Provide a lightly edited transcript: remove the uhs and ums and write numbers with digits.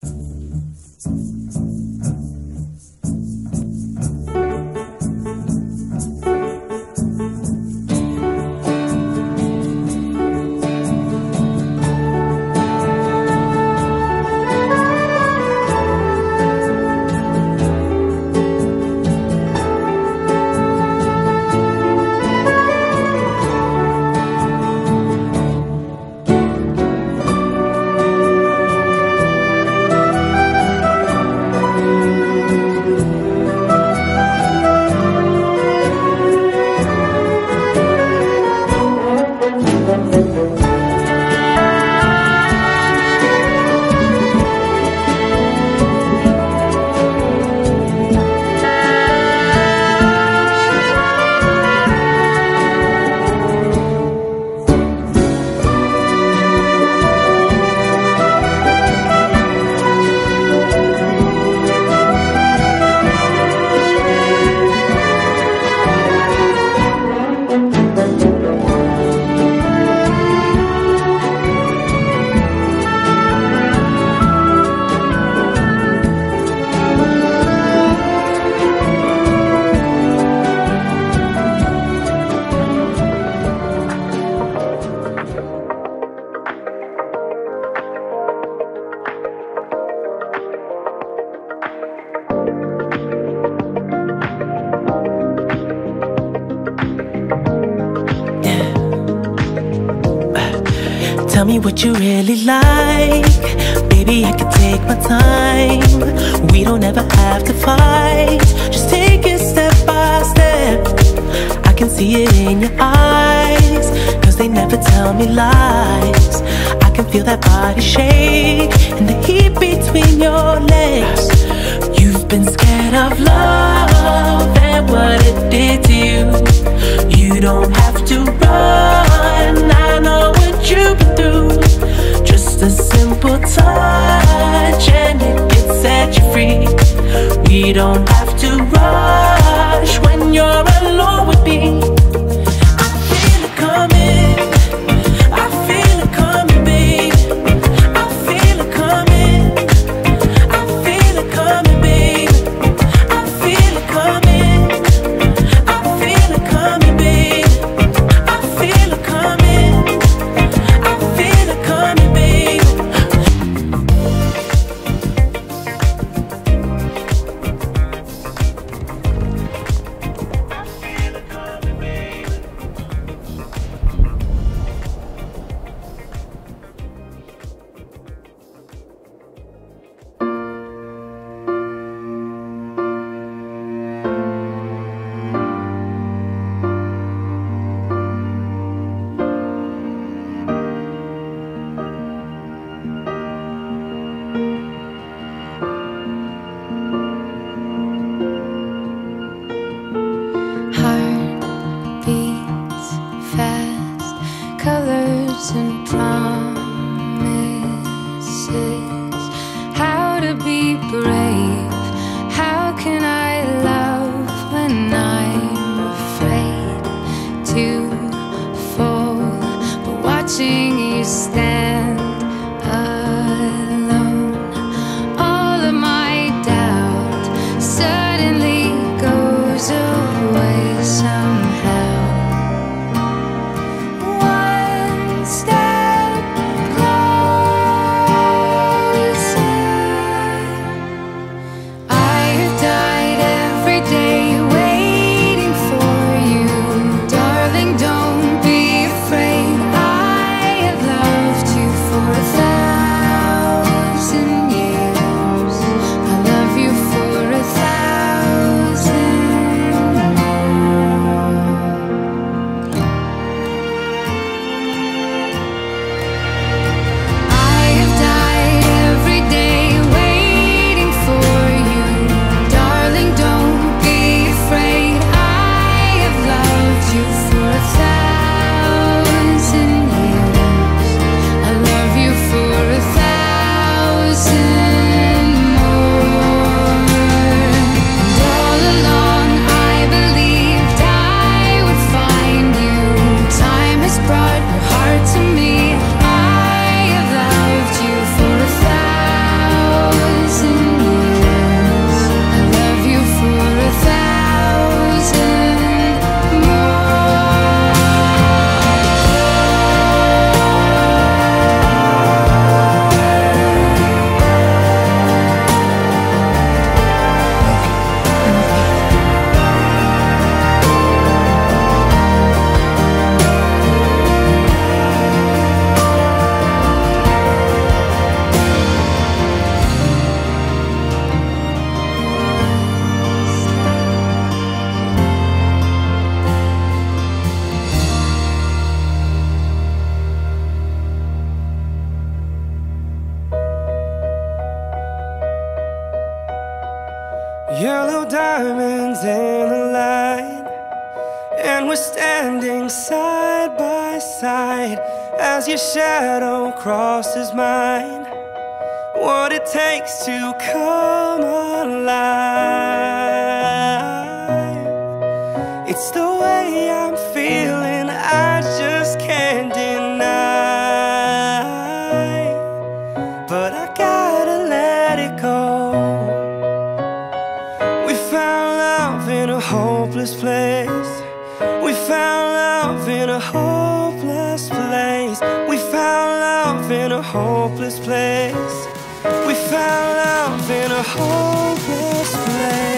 Tell me what you really like. Baby, I can take my time. We don't ever have to fight. Just take it step by step. I can see it in your eyes, 'cause they never tell me lies. I can feel that body shake and the heat between your legs. You've been scared of love and what it did to you. You don't have to run, I know what you've been through. Just a simple touch and it can set you free. We don't have to rush when you're alone with me. I feel it coming, I feel it coming, babe. I feel it coming, I feel it coming, babe. I feel it coming, I feel it coming, babe. I feel it coming, I feel it coming, babe. I feel it Yellow diamonds in the light, and we're standing side by side as your shadow crosses mine. What it takes to come alive. It's the way I'm feeling, I just can't deny. But I gotta let it go. We found love in a hopeless place. We found love in a hopeless place. We found love in a hopeless place. We found love in a hopeless place.